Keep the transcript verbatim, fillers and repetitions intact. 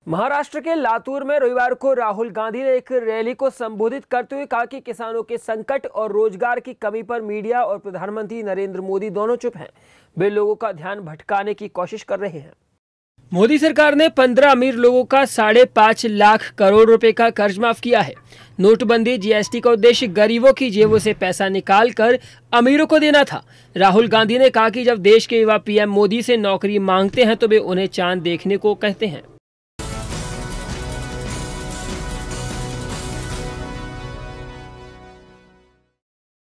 महाराष्ट्र के लातूर में रविवार को राहुल गांधी ने एक रैली को संबोधित करते हुए कहा कि किसानों के संकट और रोजगार की कमी पर मीडिया और प्रधानमंत्री नरेंद्र मोदी दोनों चुप हैं। वे लोगों का ध्यान भटकाने की कोशिश कर रहे हैं। मोदी सरकार ने पंद्रह अमीर लोगों का साढ़े पाँच लाख करोड़ रुपए का कर्ज माफ किया है। नोटबंदी जीएसटी का उद्देश्य गरीबों की जेबों से पैसा निकाल कर अमीरों को देना था। राहुल गांधी ने कहा कि जब देश के युवा पीएम मोदी से नौकरी मांगते हैं तो वे उन्हें चांद देखने को कहते हैं।